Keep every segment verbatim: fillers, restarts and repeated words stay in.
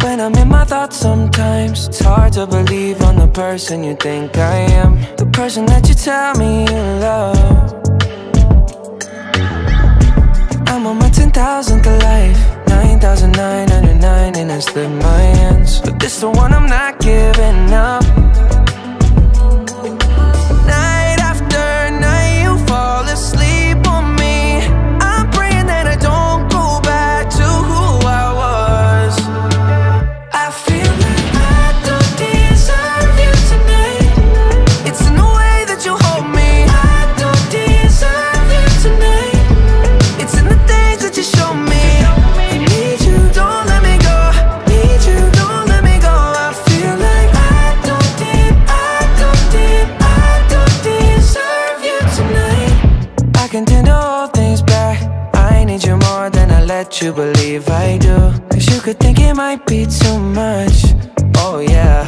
When I'm in my thoughts sometimes, it's hard to believe I'm the person you think I am, the person that you tell me you love. I'm on my ten thousandth life, nine thousand nine hundred nine, and I slip my hands, but this the one I'm not giving up. Night after night you fall asleep on me. I'm praying that I don't go back to who I was. I feel like I don't deserve you tonight. It's in the way that you hold me. I don't deserve you tonight. It's in the things that you show me. I need you, don't let me go. Need you, don't let me go. I feel like I don't did, I don't did, I don't deserve you tonight. I can tend to hold things back. I need you more than I let you believe I do, 'cause you could think it might be too much. Oh yeah,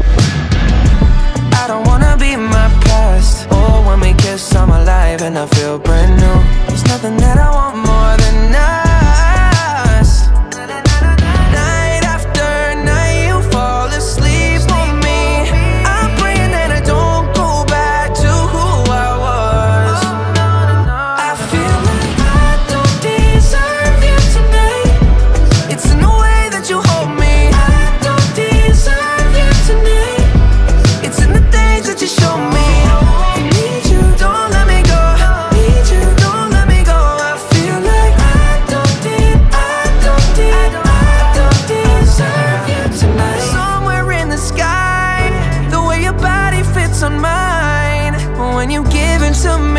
I don't wanna be my past. Oh, when we kiss I'm alive and I feel brand new. There's nothing that I want more than us. Night after night you fall asleep on me. I'm praying that I don't go back to who I was. I feel like I don't deserve you tonight. It's in the way that you hold me. I don't deserve you tonight. It's in the things that you show me. I need you, don't let me go. Need you, don't let me go. I feel like I don't did, I don't did, I don't deserve you tonight. Somewhere in the sky, the way your body fits on mine, when you give it to me.